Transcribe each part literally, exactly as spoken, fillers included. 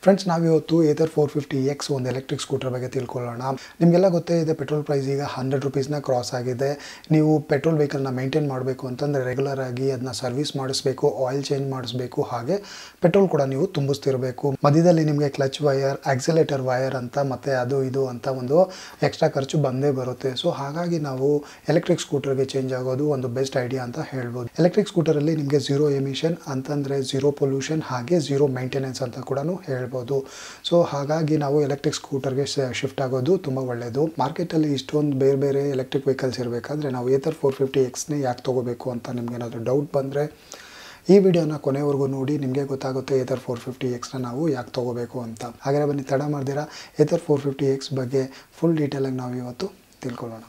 Friends, ನಾವಿವತ್ತು Ather four fifty X ಒಂದು electric scooter ಬಗ್ಗೆ ತಿಳ್ಕೊಳ್ಳೋಣ. ನಿಮಗೆಲ್ಲ ಗೊತ್ತೇ ಇದೆ, ಪೆಟ್ರೋಲ್ ಪ್ರೈಸ್ ಈಗ ಹಂಡ್ರೆಡ್ ರುಪೀಸ್ನ ಕ್ರಾಸ್ ಆಗಿದೆ. ನೀವು ಪೆಟ್ರೋಲ್ ವೆಹಿಕಲ್ನ ಮೇಂಟೈನ್ ಮಾಡಬೇಕು ಅಂತಂದರೆ ರೆಗ್ಯುಲರ್ ಆಗಿ ಅದನ್ನ ಸರ್ವಿಸ್ ಮಾಡಿಸ್ಬೇಕು, ಆಯಿಲ್ ಚೇಂಜ್ ಮಾಡಿಸ್ಬೇಕು, ಹಾಗೆ ಪೆಟ್ರೋಲ್ ಕೂಡ ನೀವು ತುಂಬಿಸ್ತಿರಬೇಕು. ಮಧ್ಯದಲ್ಲಿ ನಿಮಗೆ ಕ್ಲಚ್ ವೈರ್, ಆಕ್ಸಿಲೇಟರ್ ವೈರ್ ಅಂತ ಮತ್ತು ಅದು ಇದು ಅಂತ ಒಂದು ಎಕ್ಸ್ಟ್ರಾ ಖರ್ಚು ಬಂದೇ ಬರುತ್ತೆ. ಸೊ ಹಾಗಾಗಿ ನಾವು ಎಲೆಕ್ಟ್ರಿಕ್ ಸ್ಕೂಟರ್ಗೆ ಚೇಂಜ್ ಆಗೋದು ಒಂದು ಬೆಸ್ಟ್ ಐಡಿಯಾ ಅಂತ ಹೇಳ್ಬೋದು. ಎಲೆಕ್ಟ್ರಿಕ್ ಸ್ಕೂಟರಲ್ಲಿ ನಿಮಗೆ ಝೀರೋ ಎಮಿಷನ್ ಅಂತಂದರೆ ಝೀರೋ ಪೊಲ್ಯೂಷನ್ ಹಾಗೆ ಝೀರೋ ಮೇಂಟೆನೆನ್ಸ್ ಅಂತ ಕೂಡ ಹೇಳ್ಬೋದು. ಸೊ ಹಾಗಾಗಿ ನಾವು ಎಲೆಕ್ಟ್ರಿಕ್ ಸ್ಕೂಟರ್ಗೆ ಶಿಫ್ಟ್ ಆಗೋದು ತುಂಬ ಒಳ್ಳೆಯದು. ಮಾರ್ಕೆಟಲ್ಲಿ ಇಷ್ಟೊಂದು ಬೇರೆ ಬೇರೆ ಎಲೆಕ್ಟ್ರಿಕ್ ವೆಹಿಕಲ್ಸ್ ಇರಬೇಕಾದ್ರೆ ನಾವು ಏತರ್ ಫೋರ್ ಫಿಫ್ಟಿ ಎಕ್ಸ್ನೇ ಯಾಕೆ ತೊಗೋಬೇಕು ಅಂತ ನಿಮಗೇನಾದರೂ ಡೌಟ್ ಬಂದರೆ ಈ ವಿಡಿಯೋನ ಕೊನೆವರೆಗೂ ನೋಡಿ, ನಿಮಗೆ ಗೊತ್ತಾಗುತ್ತೆ ಏತರ್ ಫೋರ್ ಫಿಫ್ಟಿ ಎಕ್ಸ್ನ ನಾವು ಯಾಕೆ ತೊಗೋಬೇಕು ಅಂತ. ಹಾಗಾದರೆ ಬನ್ನಿ, ತಡ ಮಾಡ್ದಿರಾ ಏತರ್ ಫೋರ್ ಫಿಫ್ಟಿ ಎಕ್ಸ್ ಬಗ್ಗೆ ಫುಲ್ ಡೀಟೇಲಾಗಿ ನಾವು ಇವತ್ತು ತಿಳ್ಕೊಳ್ಳೋಣ.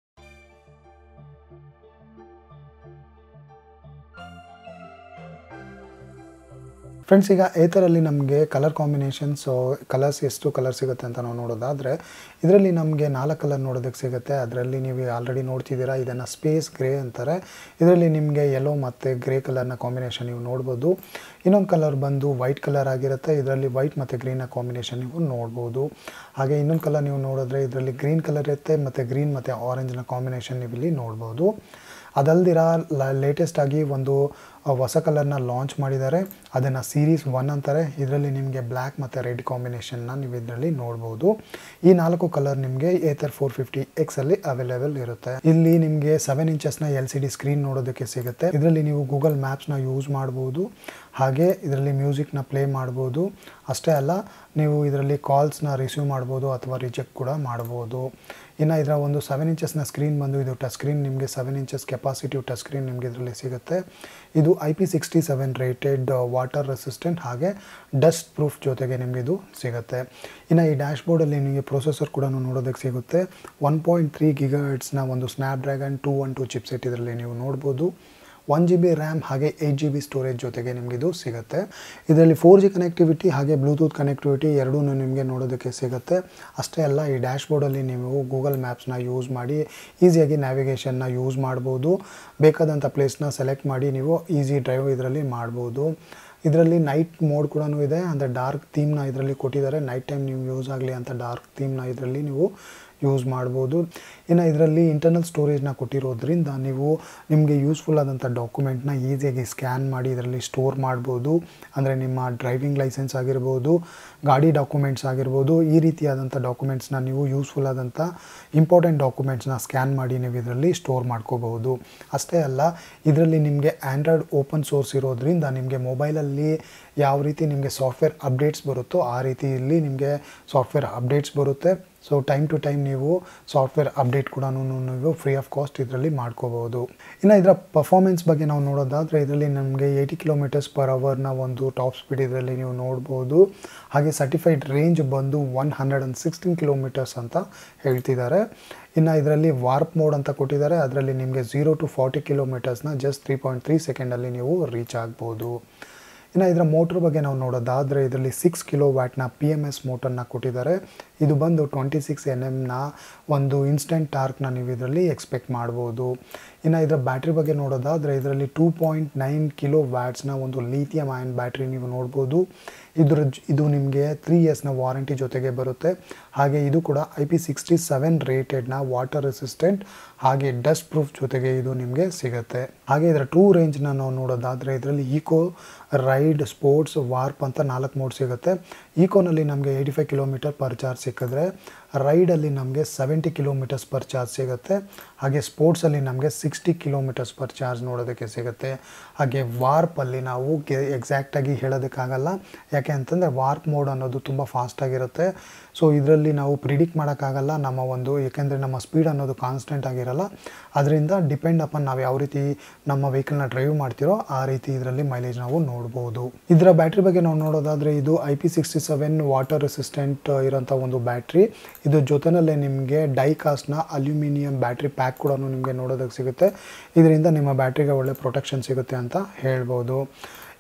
ಫ್ರೆಂಡ್ಸ್, ಈಗ ಏತರಲ್ಲಿ ನಮಗೆ ಕಲರ್ ಕಾಂಬಿನೇಷನ್ಸು ಕಲರ್ಸ್ ಎಷ್ಟು ಕಲರ್ ಸಿಗುತ್ತೆ ಅಂತ ನಾವು ನೋಡೋದಾದರೆ ಇದರಲ್ಲಿ ನಮಗೆ ನಾಲ್ಕು ಕಲರ್ ನೋಡೋದಕ್ಕೆ ಸಿಗುತ್ತೆ. ಅದರಲ್ಲಿ ನೀವು ಆಲ್ರೆಡಿ ನೋಡ್ತಿದ್ದೀರಾ, ಇದನ್ನು ಸ್ಪೇಸ್ ಗ್ರೇ ಅಂತಾರೆ. ಇದರಲ್ಲಿ ನಿಮಗೆ ಯೆಲ್ಲೋ ಮತ್ತು ಗ್ರೇ ಕಲರ್ನ ಕಾಂಬಿನೇಷನ್ ನೀವು ನೋಡ್ಬೋದು. ಇನ್ನೊಂದು ಕಲರ್ ಬಂದು ವೈಟ್ ಕಲರ್ ಆಗಿರುತ್ತೆ. ಇದರಲ್ಲಿ ವೈಟ್ ಮತ್ತು ಗ್ರೀನ್ನ ಕಾಂಬಿನೇಷನ್ ನೀವು ನೋಡ್ಬೋದು. ಹಾಗೆ ಇನ್ನೊಂದು ಕಲರ್ ನೀವು ನೋಡಿದ್ರೆ ಇದರಲ್ಲಿ ಗ್ರೀನ್ ಕಲರ್ ಇರುತ್ತೆ ಮತ್ತು ಗ್ರೀನ್ ಮತ್ತು ಆರೆಂಜ್ನ ಕಾಂಬಿನೇಷನ್ ನೀವು ಇಲ್ಲಿ ನೋಡ್ಬೋದು. ಅದಲ್ದಿರ ಲೇಟೆಸ್ಟ್ ಆಗಿ ಒಂದು ಹೊಸ ಕಲರ್ನ ಲಾಂಚ್ ಮಾಡಿದ್ದಾರೆ, ಅದನ್ನು ಸೀರೀಸ್ ಒನ್ ಅಂತಾರೆ. ಇದರಲ್ಲಿ ನಿಮಗೆ ಬ್ಲ್ಯಾಕ್ ಮತ್ತು ರೆಡ್ ಕಾಂಬಿನೇಷನ್ನ ನೀವು ಇದರಲ್ಲಿ ನೋಡ್ಬೋದು. ಈ ನಾಲ್ಕು ಕಲರ್ ನಿಮಗೆ ಏತರ್ ಫೋರ್ ಫಿಫ್ಟಿ ಎಕ್ಸಲ್ಲಿ ಅವೈಲೇಬಲ್ ಇರುತ್ತೆ. ಇಲ್ಲಿ ನಿಮಗೆ ಸೆವೆನ್ ಇಂಚಸ್ನ ಎಲ್ ಸಿ ಡಿ ಸ್ಕ್ರೀನ್ ನೋಡೋದಕ್ಕೆ ಸಿಗುತ್ತೆ. ಇದರಲ್ಲಿ ನೀವು ಗೂಗಲ್ ಮ್ಯಾಪ್ಸ್ನ ಯೂಸ್ ಮಾಡ್ಬೋದು, ಹಾಗೆ ಇದರಲ್ಲಿ ಮ್ಯೂಸಿಕ್ನ ಪ್ಲೇ ಮಾಡ್ಬೋದು. ಅಷ್ಟೇ ಅಲ್ಲ, ನೀವು ಇದರಲ್ಲಿ ಕಾಲ್ಸ್ನ ರಿಸೀವ್ ಮಾಡ್ಬೋದು ಅಥವಾ ರಿಜೆಕ್ಟ್ ಕೂಡ ಮಾಡ್ಬೋದು. ಇನ್ನು ಇದರ ಒಂದು ಸೆವೆನ್ ಇಂಚಸ್ನ ಸ್ಕ್ರೀನ್ ಬಂದು ಇದು ಟಚ್ ಸ್ಕ್ರೀನ್, ನಿಮಗೆ seven inches capacitive touch screen ನಿಮಗೆ ಇದರಲ್ಲಿ ಸಿಗುತ್ತೆ. ಇದು I P sixty seven rated, water resistant ಹಾಗೆ ಡಸ್ಟ್ ಪ್ರೂಫ್ ಜೊತೆಗೆ ನಿಮಗೆ ಇದು ಸಿಗುತ್ತೆ. ಇನ್ನು ಈ ಡ್ಯಾಶ್ ಬೋರ್ಡಲ್ಲಿ ನಿಮಗೆ ಪ್ರೊಸೆಸರ್ ಕೂಡ ನೋಡೋದಕ್ಕೆ ಸಿಗುತ್ತೆ. ಒನ್ ಪಾಯಿಂಟ್ ತ್ರೀ ಗಿಗಾಹರ್ಟ್ಸ್ನ ಒಂದು Snapdragon two one two chipset ಇದರಲ್ಲಿ ನೀವು ನೋಡ್ಬೋದು. ಒನ್ ಜಿ ಬಿ ರ್ಯಾಮ್ ಹಾಗೆ ಏಯ್ಟ್ ಜಿ ಬಿ ಸ್ಟೋರೇಜ್ ಜೊತೆಗೆ ನಿಮಗಿದು ಸಿಗುತ್ತೆ. ಇದರಲ್ಲಿ ಫೋರ್ ಜಿ ಕನೆಕ್ಟಿವಿಟಿ ಹಾಗೆ ಬ್ಲೂಟೂತ್ ಕನೆಕ್ಟಿವಿಟಿ ಎರಡೂ ನಿಮಗೆ ನೋಡೋದಕ್ಕೆ ಸಿಗುತ್ತೆ. ಅಷ್ಟೇ ಅಲ್ಲ, ಈ ಡ್ಯಾಶ್ ಬೋರ್ಡಲ್ಲಿ ನೀವು ಗೂಗಲ್ ಮ್ಯಾಪ್ಸ್ನ ಯೂಸ್ ಮಾಡಿ ಈಸಿಯಾಗಿ ನ್ಯಾವಿಗೇಷನ್ನ ಯೂಸ್ ಮಾಡ್ಬೋದು. ಬೇಕಾದಂಥ ಪ್ಲೇಸ್ನ ಸೆಲೆಕ್ಟ್ ಮಾಡಿ ನೀವು ಈಸಿ ಡ್ರೈವ್ ಇದರಲ್ಲಿ ಮಾಡ್ಬೋದು. ಇದರಲ್ಲಿ ನೈಟ್ ಮೋಡ್ ಕೂಡ ಇದೆ, ಅಂದರೆ ಡಾರ್ಕ್ ಥೀಮ್ನ ಇದರಲ್ಲಿ ಕೊಟ್ಟಿದ್ದಾರೆ. ನೈಟ್ ಟೈಮ್ ನೀವು ಯೂಸ್ ಆಗಲಿ ಅಂತ ಡಾರ್ಕ್ ಥೀಮ್ನ ಇದರಲ್ಲಿ ನೀವು ಯೂಸ್ ಮಾಡ್ಬೋದು. ಇನ್ನು ಇದರಲ್ಲಿ ಇಂಟರ್ನಲ್ ಸ್ಟೋರೇಜ್ನ ಕೊಟ್ಟಿರೋದ್ರಿಂದ ನೀವು ನಿಮಗೆ ಯೂಸ್ಫುಲ್ ಆದಂಥ ಡಾಕ್ಯುಮೆಂಟ್ನ ಈಸಿಯಾಗಿ ಸ್ಕ್ಯಾನ್ ಮಾಡಿ ಇದರಲ್ಲಿ ಸ್ಟೋರ್ ಮಾಡ್ಬೋದು. ಅಂದರೆ ನಿಮ್ಮ ಡ್ರೈವಿಂಗ್ ಲೈಸೆನ್ಸ್ ಆಗಿರ್ಬೋದು, ಗಾಡಿ ಡಾಕ್ಯುಮೆಂಟ್ಸ್ ಆಗಿರ್ಬೋದು, ಈ ರೀತಿಯಾದಂಥ ಡಾಕ್ಯುಮೆಂಟ್ಸ್ನ ನೀವು ಯೂಸ್ಫುಲ್ ಆದಂಥ ಇಂಪಾರ್ಟೆಂಟ್ ಡಾಕ್ಯುಮೆಂಟ್ಸ್ನ ಸ್ಕ್ಯಾನ್ ಮಾಡಿ ನೀವು ಇದರಲ್ಲಿ ಸ್ಟೋರ್ ಮಾಡ್ಕೋಬಹುದು. ಅಷ್ಟೇ ಅಲ್ಲ, ಇದರಲ್ಲಿ ನಿಮಗೆ ಆ್ಯಂಡ್ರಾಯ್ಡ್ ಓಪನ್ ಸೋರ್ಸ್ ಇರೋದ್ರಿಂದ ನಿಮಗೆ ಮೊಬೈಲಲ್ಲಿ ಯಾವ ರೀತಿ ನಿಮಗೆ ಸಾಫ್ಟ್ವೇರ್ ಅಪ್ಡೇಟ್ಸ್ ಬರುತ್ತೋ ಆ ರೀತಿ ಇಲ್ಲಿ ನಿಮಗೆ ಸಾಫ್ಟ್ವೇರ್ ಅಪ್ಡೇಟ್ಸ್ ಬರುತ್ತೆ. ಸೊ ಟೈಮ್ ಟು ಟೈಮ್ ನೀವು ಸಾಫ್ಟ್ವೇರ್ ಅಪ್ಡೇಟ್ ಕೂಡ ನೀವು ಫ್ರೀ ಆಫ್ ಕಾಸ್ಟ್ ಇದರಲ್ಲಿ ಮಾಡ್ಕೋಬೋದು. ಇನ್ನು ಇದರ ಪರ್ಫಾರ್ಮೆನ್ಸ್ ಬಗ್ಗೆ ನಾವು ನೋಡೋದಾದರೆ ಇದರಲ್ಲಿ ನಮಗೆ ಏಯ್ಟಿ ಕಿಲೋಮೀಟರ್ಸ್ ಪರ್ ಅವರ್ನ ಒಂದು ಟಾಪ್ ಸ್ಪೀಡ್ ಇದರಲ್ಲಿ ನೀವು ನೋಡ್ಬೋದು. ಹಾಗೆ ಸರ್ಟಿಫೈಡ್ ರೇಂಜ್ ಬಂದು one hundred and sixteen kilometres ಅಂತ ಹೇಳ್ತಿದ್ದಾರೆ. ಇನ್ನು ಇದರಲ್ಲಿ ವಾರ್ಪ್ ಮೋಡ್ ಅಂತ ಕೊಟ್ಟಿದ್ದಾರೆ. ಅದರಲ್ಲಿ ನಿಮಗೆ ಝೀರೋ ಟು ಫಾರ್ಟಿ ಕಿಲೋಮೀಟರ್ಸ್ನ ಜಸ್ಟ್ ತ್ರೀ ಪಾಯಿಂಟ್ ತ್ರೀ ಸೆಕೆಂಡಲ್ಲಿ ನೀವು ರೀಚ್ ಆಗ್ಬೋದು. ಇನ್ನು ಇದರ ಮೋಟ್ರ್ ಬಗ್ಗೆ ನಾವು ನೋಡೋದಾದರೆ ಇದರಲ್ಲಿ ಸಿಕ್ಸ್ ಕಿಲೋ ವ್ಯಾಟ್ನ ಪಿ ಎಮ್ ಎಸ್ ಮೋಟರ್ನ ಕೊಟ್ಟಿದ್ದಾರೆ. ಇದು ಬಂದು ಟ್ವೆಂಟಿ ಸಿಕ್ಸ್ ಎನ್ ಎಮ್ನ ಒಂದು ಇನ್ಸ್ಟೆಂಟ್ ಟಾರ್ಕ್ನ ನೀವು ಇದರಲ್ಲಿ ಎಕ್ಸ್ಪೆಕ್ಟ್ ಮಾಡ್ಬೋದು. ಇನ್ನು ಇದರ ಬ್ಯಾಟ್ರಿ ಬಗ್ಗೆ ನೋಡೋದಾದರೆ ಇದರಲ್ಲಿ ಟೂ ಪಾಯಿಂಟ್ ನೈನ್ ಕಿಲೋ ವ್ಯಾಟ್ಸ್ನ ಒಂದು ಲೀಥಿಯಂ ಅಯಾನ್ ಬ್ಯಾಟ್ರಿ ನೀವು ನೋಡ್ಬೋದು. ಇದ್ರ ಇದು ನಿಮಗೆ ತ್ರೀ ಇಯರ್ಸ್ನ ವಾರಂಟಿ ಜೊತೆಗೆ ಬರುತ್ತೆ. ಹಾಗೆ ಇದು ಕೂಡ ಐ ಪಿ ಸಿಕ್ಸ್ಟಿ ಸೆವೆನ್ ರೇಟೆಡ್ನ ವಾಟರ್ ರೆಸಿಸ್ಟೆಂಟ್ ಹಾಗೆ ಡಸ್ಟ್ ಪ್ರೂಫ್ ಜೊತೆಗೆ ಇದು ನಿಮಗೆ ಸಿಗುತ್ತೆ. ಹಾಗೆ ಇದರ ಟೂ ರೇಂಜ್ನ ನಾವು ನೋಡೋದಾದರೆ ಇದರಲ್ಲಿ ಈಕೋ, ರೈಡ್, ಸ್ಪೋರ್ಟ್ಸ್, ವಾರ್ಪ್ ಅಂತ ನಾಲ್ಕು ಮೋಡ್ ಸಿಗುತ್ತೆ. ಈಕೋನಲ್ಲಿ ನಮಗೆ eighty five kilometre per charge ಸಿಕ್ಕಿದ್ರೆ ರೈಡಲ್ಲಿ ನಮಗೆ ಸೆವೆಂಟಿ ಕಿಲೋಮೀಟರ್ಸ್ ಪರ್ ಚಾರ್ಜ್ ಸಿಗುತ್ತೆ. ಹಾಗೆ ಸ್ಪೋರ್ಟ್ಸಲ್ಲಿ ನಮಗೆ ಸಿಕ್ಸ್ಟಿ ಕಿಲೋಮೀಟರ್ಸ್ ಪರ್ ಚಾರ್ಜ್ ನೋಡೋದಕ್ಕೆ ಸಿಗುತ್ತೆ. ಹಾಗೆ ವಾರ್ಪಲ್ಲಿ ನಾವು ಎಕ್ಸಾಕ್ಟಾಗಿ ಹೇಳೋದಕ್ಕಾಗಲ್ಲ, ಯಾಕೆ ಅಂತಂದರೆ ವಾರ್ಪ್ ಮೋಡ್ ಅನ್ನೋದು ತುಂಬ ಫಾಸ್ಟಾಗಿರುತ್ತೆ. ಸೊ ಇದರಲ್ಲಿ ನಾವು ಪ್ರಿಡಿಕ್ಟ್ ಮಾಡೋಕ್ಕಾಗಲ್ಲ ನಮ್ಮ ಒಂದು, ಏಕೆಂದರೆ ನಮ್ಮ ಸ್ಪೀಡ್ ಅನ್ನೋದು ಕಾನ್ಸ್ಟೆಂಟ್ ಆಗಿರಲ್ಲ. ಅದರಿಂದ ಡಿಪೆಂಡ್ ಅಪಾನ್ ನಾವು ಯಾವ ರೀತಿ ನಮ್ಮ ವೆಹಿಕಲ್ನ ಡ್ರೈವ್ ಮಾಡ್ತಿರೋ ಆ ರೀತಿ ಇದರಲ್ಲಿ ಮೈಲೇಜ್ ನಾವು ನೋಡ್ಬೋದು. ಇದರ ಬ್ಯಾಟ್ರಿ ಬಗ್ಗೆ ನಾವು ನೋಡೋದಾದರೆ ಇದು I P sixty seven water resistant ಇರೋಂಥ ಒಂದು ಬ್ಯಾಟ್ರಿ. ಇದ್ರ ಜೊತೆಯಲ್ಲೇ ನಿಮಗೆ ಡೈಕಾಸ್ಟ್ನ ಅಲ್ಯೂಮಿನಿಯಂ ಬ್ಯಾಟ್ರಿ ಪ್ಯಾಕ್ ಕೂಡ ನಿಮಗೆ ನೋಡೋದಕ್ಕೆ ಸಿಗುತ್ತೆ. ಇದರಿಂದ ನಿಮ್ಮ ಬ್ಯಾಟ್ರಿಗೆ ಒಳ್ಳೆ ಪ್ರೊಟೆಕ್ಷನ್ ಸಿಗುತ್ತೆ ಅಂತ ಹೇಳ್ಬೋದು.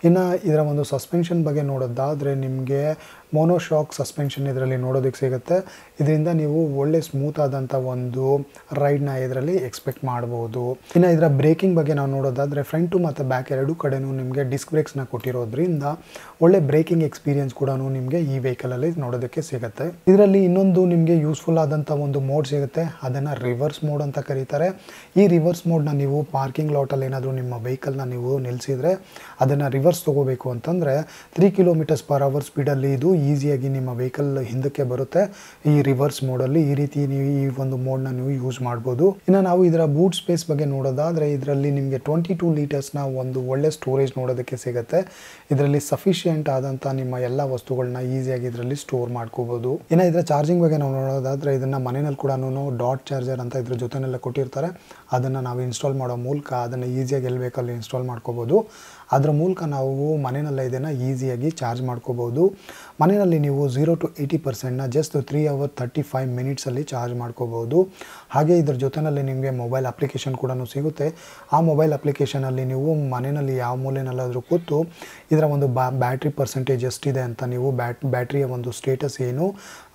ಇನ್ನು ಇದರ ಒಂದು ಸಸ್ಪೆನ್ಷನ್ ಬಗ್ಗೆ ನೋಡೋದಾದರೆ ನಿಮಗೆ ಮೋನೋಶಾಕ್ ಸಸ್ಪೆನ್ಷನ್ ಇದರಲ್ಲಿ ನೋಡೋದಕ್ಕೆ ಸಿಗುತ್ತೆ. ಇದರಿಂದ ನೀವು ಒಳ್ಳೆ ಸ್ಮೂತ್ ಆದಂಥ ಒಂದು ರೈಡ್ನ ಇದರಲ್ಲಿ ಎಕ್ಸ್ಪೆಕ್ಟ್ ಮಾಡ್ಬೋದು. ಇನ್ನು ಇದರ ಬ್ರೇಕಿಂಗ್ ಬಗ್ಗೆ ನಾವು ನೋಡೋದಾದರೆ ಫ್ರಂಟು ಮತ್ತು ಬ್ಯಾಕ್ ಎರಡೂ ಕಡೆಯೂ ನಿಮಗೆ ಡಿಸ್ಕ್ ಬ್ರೇಕ್ಸ್ನ ಕೊಟ್ಟಿರೋದ್ರಿಂದ ಒಳ್ಳೆ ಬ್ರೇಕಿಂಗ್ ಎಕ್ಸ್ಪೀರಿಯನ್ಸ್ ಕೂಡ ನಿಮಗೆ ಈ ವೆಹಿಕಲಲ್ಲಿ ನೋಡೋದಕ್ಕೆ ಸಿಗುತ್ತೆ. ಇದರಲ್ಲಿ ಇನ್ನೊಂದು ನಿಮಗೆ ಯೂಸ್ಫುಲ್ ಆದಂಥ ಒಂದು ಮೋಡ್ ಸಿಗುತ್ತೆ, ಅದನ್ನು ರಿವರ್ಸ್ ಮೋಡ್ ಅಂತ ಕರೀತಾರೆ. ಈ ರಿವರ್ಸ್ ಮೋಡ್ನ ನೀವು ಪಾರ್ಕಿಂಗ್ ಲಾಟಲ್ಲಿ ಏನಾದರೂ ನಿಮ್ಮ ವೆಹಿಕಲ್ನ ನೀವು ನಿಲ್ಲಿಸಿದರೆ ಅದನ್ನು ರಿವರ್ಸ್ ತೊಗೋಬೇಕು ಅಂತಂದರೆ ತ್ರೀ ಕಿಲೋಮೀಟರ್ಸ್ ಪರ್ ಅವರ್ ಸ್ಪೀಡಲ್ಲಿ ಇದು ಈಸಿಯಾಗಿ ನಿಮ್ಮ ವೆಹಿಕಲ್ ಹಿಂದಕ್ಕೆ ಬರುತ್ತೆ ಈ ರಿವರ್ಸ್ ಮೋಡಲ್ಲಿ. ಈ ರೀತಿ ನೀವು ಈ ಒಂದು ಮೋಡ್ನ ನೀವು ಯೂಸ್ ಮಾಡ್ಬೋದು. ಇನ್ನು ನಾವು ಇದರ ಬೂಟ್ ಸ್ಪೇಸ್ ಬಗ್ಗೆ ನೋಡೋದಾದರೆ ಇದರಲ್ಲಿ ನಿಮಗೆ ಟ್ವೆಂಟಿ ಟೂ ಲೀಟರ್ಸ್ನ ಒಂದು ಒಳ್ಳೆ ಸ್ಟೋರೇಜ್ ನೋಡೋದಕ್ಕೆ ಸಿಗುತ್ತೆ. ಇದರಲ್ಲಿ ಸಫಿಷಿಯೆಂಟ್ ಆದಂಥ ನಿಮ್ಮ ಎಲ್ಲ ವಸ್ತುಗಳನ್ನ ಈಸಿಯಾಗಿ ಇದರಲ್ಲಿ ಸ್ಟೋರ್ ಮಾಡ್ಕೋಬೋದು. ಇನ್ನು ಇದರ ಚಾರ್ಜಿಂಗ್ ಬಗ್ಗೆ ನಾವು ನೋಡೋದಾದರೆ ಇದನ್ನು ಮನೆಯಲ್ಲಿ ಕೂಡ ಡಾಟ್ ಚಾರ್ಜರ್ ಅಂತ ಇದ್ರ ಜೊತೆನೆಲ್ಲ ಕೊಟ್ಟಿರ್ತಾರೆ. ಅದನ್ನು ನಾವು ಇನ್ಸ್ಟಾಲ್ ಮಾಡೋ ಮೂಲಕ ಅದನ್ನು ಈಸಿಯಾಗಿ ಎಲ್ಲಿ ಬೇಕಲ್ಲಿ ಇನ್ಸ್ಟಾಲ್ ಮಾಡ್ಕೋಬೋದು. ಅದರ ಮೂಲಕ ನಾವು ಮನೆಯಲ್ಲೇ ಇದನ್ನು ಈಸಿಯಾಗಿ ಚಾರ್ಜ್ ಮಾಡ್ಕೋಬೋದು. ಮನೆಯಲ್ಲಿ ನೀವು ಝೀರೋ ಟು ಏಯ್ಟಿ ಪರ್ಸೆಂಟ್ನ just three hour thirty five ಮಿನಿಟ್ಸಲ್ಲಿ ಚಾರ್ಜ್ ಮಾಡ್ಕೋಬೋದು. ಹಾಗೆ ಇದ್ರ ಜೊತೆಯಲ್ಲಿ ನಿಮಗೆ ಮೊಬೈಲ್ ಅಪ್ಲಿಕೇಶನ್ ಕೂಡ ಸಿಗುತ್ತೆ. ಆ ಮೊಬೈಲ್ ಅಪ್ಲಿಕೇಶನಲ್ಲಿ ನೀವು ಮನೆಯಲ್ಲಿ ಯಾವ ಮೂಲೆಯಲ್ಲಾದರೂ ಕೂತು ಇದರ ಒಂದು ಬಾ ಬ್ಯಾಟ್ರಿ ಪರ್ಸೆಂಟೇಜ್ ಎಷ್ಟಿದೆ ಅಂತ ನೀವು ಬ್ಯಾಟ್ ಬ್ಯಾಟ್ರಿಯ ಒಂದು ಸ್ಟೇಟಸ್ ಏನು,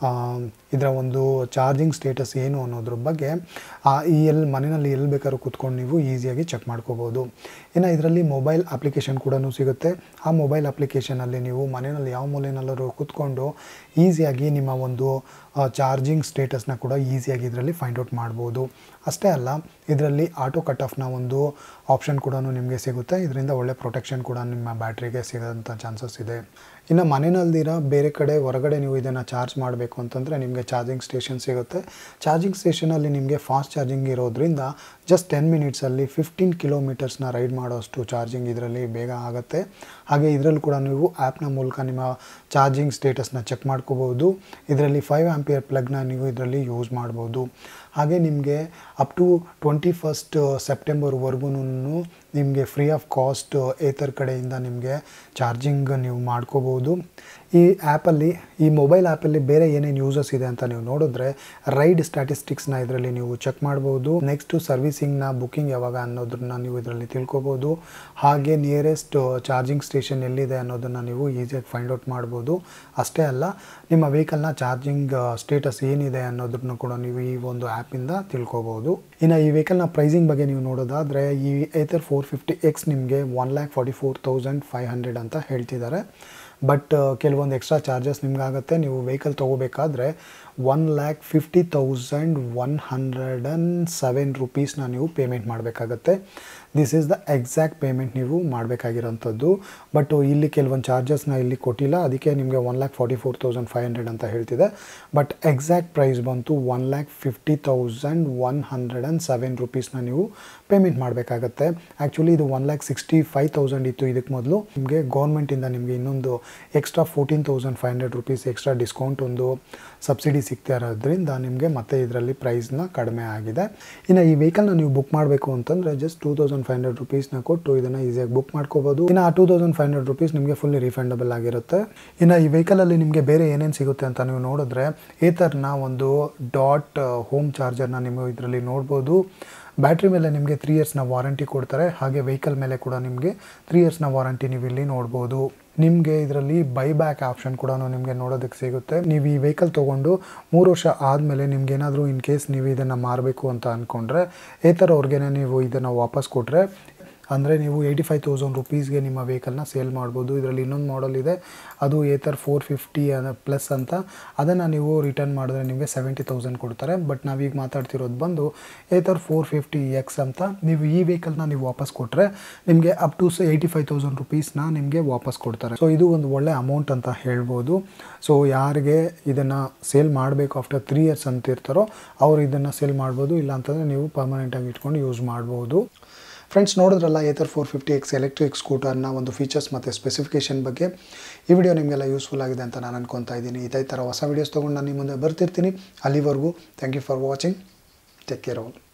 ಇದರ ಒಂದು ಚಾರ್ಜಿಂಗ್ ಸ್ಟೇಟಸ್ ಏನು ಅನ್ನೋದ್ರ ಬಗ್ಗೆ ಈ ಎಲ್ಲಿ ಮನೆಯಲ್ಲಿ ಎಲ್ಲಿ ಬೇಕಾದ್ರೂ ಕೂತ್ಕೊಂಡು ನೀವು ಈಸಿಯಾಗಿ ಚೆಕ್ ಮಾಡ್ಕೋಬೋದು. ಇನ್ನು ಇದರಲ್ಲಿ ಮೊಬೈಲ್ ಅಪ್ಲಿಕೇಶನ್ ಕೂಡ ಸಿಗುತ್ತೆ. ಆ ಮೊಬೈಲ್ ಅಪ್ಲಿಕೇಶನಲ್ಲಿ ನೀವು ಮನೆಯಲ್ಲಿ ಯಾವ ಮೂಲೆಯಲ್ಲಾದರೂ ಕೂತ್ಕೊಂಡು ಈಸಿಯಾಗಿ ನಿಮ್ಮ ಒಂದು ಚಾರ್ಜಿಂಗ್ ಸ್ಟೇಟಸ್ನ ಕೂಡ ಈಸಿಯಾಗಿ ಇದರಲ್ಲಿ ಫೈಂಡ್ ಔಟ್ ಮಾಡ್ಬೋದು. ಅಷ್ಟೇ ಅಲ್ಲ, ಇದರಲ್ಲಿ ಆಟೋ ಕಟ್ ಆಫ್ನ ಒಂದು ಆಪ್ಷನ್ ಕೂಡ ನಿಮಗೆ ಸಿಗುತ್ತೆ. ಇದರಿಂದ ಒಳ್ಳೆ ಪ್ರೊಟೆಕ್ಷನ್ ಕೂಡ ನಿಮ್ಮ ಬ್ಯಾಟ್ರಿಗೆ ಸಿಗೋಂಥ ಚಾನ್ಸಸ್ ಇದೆ. ಇನ್ನು ಮನೆಯಲ್ದಿರ ಬೇರೆ ಕಡೆ ಹೊರಗಡೆ ನೀವು ಇದನ್ನು ಚಾರ್ಜ್ ಮಾಡಬೇಕು ಅಂತಂದರೆ ನಿಮಗೆ ಚಾರ್ಜಿಂಗ್ ಸ್ಟೇಷನ್ ಸಿಗುತ್ತೆ. ಚಾರ್ಜಿಂಗ್ ಸ್ಟೇಷನಲ್ಲಿ ನಿಮಗೆ ಫಾಸ್ಟ್ ಚಾರ್ಜಿಂಗ್ ಇರೋದ್ರಿಂದ ಜಸ್ಟ್ ಟೆನ್ ಮಿನಿಟ್ಸಲ್ಲಿ ಫಿಫ್ಟೀನ್ ಕಿಲೋಮೀಟರ್ಸ್ನ ರೈಡ್ ಮಾಡೋಷ್ಟು ಚಾರ್ಜಿಂಗ್ ಇದರಲ್ಲಿ ಬೇಗ ಆಗುತ್ತೆ. ಹಾಗೆ ಇದರಲ್ಲಿ ಕೂಡ ನೀವು ಆ್ಯಪ್ನ ಮೂಲಕ ನಿಮ್ಮ ಚಾರ್ಜಿಂಗ್ ಸ್ಟೇಟಸ್ನ ಚೆಕ್ ಮಾಡ್ಕೋಬೋದು. ಇದರಲ್ಲಿ ಫೈವ್ ಆಂಪಿಯರ್ ಪ್ಲಗ್ನ ನೀವು ಇದರಲ್ಲಿ ಯೂಸ್ ಮಾಡ್ಬೋದು. ಹಾಗೆ ನಿಮಗೆ ಅಪ್ ಟು ಟ್ವೆಂಟಿ ಫಸ್ಟ್ ಸೆಪ್ಟೆಂಬರ್ವರೆಗೂ ನಿಮಗೆ ಫ್ರೀ ಆಫ್ ಕಾಸ್ಟ್ ಏತರ್ ಕಡೆಯಿಂದ ನಿಮಗೆ ಚಾರ್ಜಿಂಗ್ ನೀವು ಮಾಡ್ಕೋಬೋದು. ಈ ಆ್ಯಪಲ್ಲಿ ಈ ಮೊಬೈಲ್ ಆ್ಯಪಲ್ಲಿ ಬೇರೆ ಏನೇನು ಯೂಸಸ್ ಇದೆ ಅಂತ ನೀವು ನೋಡಿದ್ರೆ ರೈಡ್ ಸ್ಟ್ಯಾಟಿಸ್ಟಿಕ್ಸ್ನ ಇದರಲ್ಲಿ ನೀವು ಚೆಕ್ ಮಾಡ್ಬೋದು. ನೆಕ್ಸ್ಟು ಸರ್ವಿಸಿಂಗ್ನ ಬುಕ್ಕಿಂಗ್ ಯಾವಾಗ ಅನ್ನೋದನ್ನ ನೀವು ಇದರಲ್ಲಿ ತಿಳ್ಕೊಬೋದು. ಹಾಗೆ ನಿಯರೆಸ್ಟ್ ಚಾರ್ಜಿಂಗ್ ಸ್ಟೇಷನ್ ಎಲ್ಲಿದೆ ಅನ್ನೋದನ್ನು ನೀವು ಈಸಿಯಾಗಿ ಫೈಂಡ್ ಔಟ್ ಮಾಡ್ಬೋದು. ಅಷ್ಟೇ ಅಲ್ಲ, ನಿಮ್ಮ ವೆಹಿಕಲ್ನ ಚಾರ್ಜಿಂಗ್ ಸ್ಟೇಟಸ್ ಏನಿದೆ ಅನ್ನೋದನ್ನು ಕೂಡ ನೀವು ಈ ಒಂದು ಆ್ಯಪಿಂದ ತಿಳ್ಕೊಬೋದು. ಇನ್ನು ಈ ವೆಹಿಕಲ್ನ ಪ್ರೈಸಿಂಗ್ ಬಗ್ಗೆ ನೀವು ನೋಡೋದಾದರೆ ಈ ಏತರ್ ಫೋರ್ ಫಿಫ್ಟಿ ಎಕ್ಸ್ ನಿಮಗೆ one lakh forty four thousand five hundred ಅಂತ ಹೇಳ್ತಿದ್ದಾರೆ. ಬಟ್ ಕೆಲವೊಂದು ಎಕ್ಸ್ಟ್ರಾ ಚಾರ್ಜಸ್ ನಿಮ್ಗಾಗುತ್ತೆ. ನೀವು ವೆಹಿಕಲ್ ತೊಗೋಬೇಕಾದ್ರೆ one lakh fifty thousand one hundred and seven ರುಪೀಸ್ನ ನೀವು ಪೇಮೆಂಟ್ ಮಾಡಬೇಕಾಗತ್ತೆ. This is the exact payment ನೀವು ಮಾಡಬೇಕಾಗಿರೋಂಥದ್ದು. ಬಟ್ ಇಲ್ಲಿ ಕೆಲವೊಂದು ಚಾರ್ಜಸ್ನ ಇಲ್ಲಿ ಕೊಟ್ಟಿಲ್ಲ, ಅದಕ್ಕೆ ನಿಮಗೆ one lakh forty four thousand five hundred ಅಂತ ಹೇಳ್ತಿದೆ. ಬಟ್ ಎಕ್ಸಾಕ್ಟ್ ಪ್ರೈಸ್ ಬಂತು one lakh fifty thousand one hundred and seven ರುಪೀಸ್ನ ನೀವು ಪೇಮೆಂಟ್ ಮಾಡಬೇಕಾಗತ್ತೆ. ಆ್ಯಕ್ಚುಲಿ ಇದು one lakh sixty five thousand ಇತ್ತು ಇದಕ್ಕೆ ಮೊದಲು. ನಿಮಗೆ ಗೌರ್ಮೆಂಟಿಂದ ನಿಮಗೆ ಇನ್ನೊಂದು extra fourteen thousand five hundred rupees extra discount ಒಂದು ಸಬ್ಸಿಡಿ ಸಿಗ್ತಾ ಇರೋದ್ರಿಂದ ನಿಮಗೆ ಮತ್ತೆ ಇದರಲ್ಲಿ ಪ್ರೈಸ್ನ ಕಡಿಮೆ ಆಗಿದೆ. ಇನ್ನು ಈ ವೆಹಿಕಲ್ನ ನೀವು ಬುಕ್ ಮಾಡಬೇಕು ಅಂತಂದರೆ just two thousand five hundred ರುಪೀಸ್ನ ಕೊಟ್ಟು ಇದನ್ನು ಈಸಿಯಾಗಿ ಬುಕ್ ಮಾಡ್ಕೋಬೋದು. ಇನ್ನು ಆ two thousand five hundred rupees ನಿಮಗೆ ಫುಲ್ಲಿ ರಿಫಂಡಬಲ್ ಆಗಿರುತ್ತೆ. ಇನ್ನು ಈ ವೆಹಿಕಲಲ್ಲಿ ನಿಮಗೆ ಬೇರೆ ಏನೇನು ಸಿಗುತ್ತೆ ಅಂತ ನೀವು ನೋಡಿದ್ರೆ ಏತರ್ನ ಒಂದು ಡಾಟ್ ಹೋಮ್ ಚಾರ್ಜರ್ನ ನೀವು ಇದರಲ್ಲಿ ನೋಡ್ಬೋದು. ಬ್ಯಾಟ್ರಿ ಮೇಲೆ ನಿಮಗೆ ತ್ರೀ ಇಯರ್ಸ್ನ ವಾರಂಟಿ ಕೊಡ್ತಾರೆ. ಹಾಗೆ ವೆಹಿಕಲ್ ಮೇಲೆ ಕೂಡ ನಿಮಗೆ ತ್ರೀ ಇಯರ್ಸ್ನ ವಾರಂಟಿ ನೀವು ಇಲ್ಲಿ ನೋಡ್ಬೋದು. ನಿಮಗೆ ಇದರಲ್ಲಿ ಬೈಬ್ಯಾಕ್ ಆಪ್ಷನ್ ಕೂಡ ನಿಮಗೆ ನೋಡೋದಕ್ಕೆ ಸಿಗುತ್ತೆ. ನೀವು ಈ ವೆಹಿಕಲ್ ತೊಗೊಂಡು ಮೂರು ವರ್ಷ ಆದಮೇಲೆ ನಿಮ್ಗೆ ಏನಾದರೂ ಇನ್ ಕೇಸ್ ನೀವು ಇದನ್ನು ಮಾರಬೇಕು ಅಂತ ಅಂದ್ಕೊಂಡ್ರೆ ಏತರ ಅವ್ರಿಗೆ ನೀವು ಇದನ್ನು ವಾಪಸ್ ಕೊಟ್ಟರೆ ಅಂದರೆ ನೀವು ಏಯ್ಟಿ ಫೈವ್ ತೌಸಂಡ್ ರುಪೀಸ್ಗೆ ನಿಮ್ಮ ವೆಹಿಕಲ್ನ ಸೇಲ್ ಮಾಡ್ಬೋದು. ಇದರಲ್ಲಿ ಇನ್ನೊಂದು ಮಾಡಲ್ ಇದೆ, ಅದು ಏತರ್ ಫೋರ್ ಫಿಫ್ಟಿ ಪ್ಲಸ್ ಅಂತ. ಅದನ್ನು ನೀವು ರಿಟರ್ನ್ ಮಾಡಿದ್ರೆ ನಿಮಗೆ ಸೆವೆಂಟಿ ತೌಸಂಡ್ ಕೊಡ್ತಾರೆ. ಬಟ್ ನಾವೀಗ ಮಾತಾಡ್ತಿರೋದು ಬಂದು ಏತರ್ ಫೋರ್ ಫಿಫ್ಟಿ ಎಕ್ಸ್ ಅಂತ. ನೀವು ಈ ವೆಹಿಕಲ್ನ ನೀವು ವಾಪಸ್ ಕೊಟ್ಟರೆ ನಿಮಗೆ up to eighty five thousand ರುಪೀಸ್ನ ನಿಮಗೆ ವಾಪಸ್ ಕೊಡ್ತಾರೆ. ಸೊ ಇದು ಒಂದು ಒಳ್ಳೆ ಅಮೌಂಟ್ ಅಂತ ಹೇಳ್ಬೋದು. ಸೊ ಯಾರಿಗೆ ಇದನ್ನು ಸೇಲ್ ಮಾಡಬೇಕು ಆಫ್ಟರ್ ತ್ರೀ ಇಯರ್ಸ್ ಅಂತ ಇರ್ತಾರೋ ಅವರು ಇದನ್ನು ಸೇಲ್ ಮಾಡ್ಬೋದು. ಇಲ್ಲ ಅಂತಂದರೆ ನೀವು ಪರ್ಮನೆಂಟಾಗಿ ಇಟ್ಕೊಂಡು ಯೂಸ್ ಮಾಡ್ಬೋದು. ಫ್ರೆಂಡ್ಸ್, ನೋಡಿದ್ರಲ್ಲ Ather four fifty X electric ಸ್ಕೂಟರ್ನ ಒಂದು ಫೀಚರ್ಸ್ ಮತ್ತು ಸ್ಪೆಸಿಫಿಕೇಷನ್ ಬಗ್ಗೆ. ಈ ವಿಡಿಯೋ ನಿಮಗೆಲ್ಲ ಯೂಸ್ಫುಲ್ ಆಗಿದೆ ಅಂತ ನಾನು ಅನ್ಕೊತಾ ಇದ್ದೀನಿ. ಇದೇ ಥರ ಹೊಸ ವೀಡಿಯೋಸ್ ತೊಗೊಂಡು ನಾನು ನಿಮ್ಮ ಮುಂದೆ ಬರ್ತಿರ್ತೀನಿ. ಅಲ್ಲಿವರೆಗೂ thank you for watching. Take care all.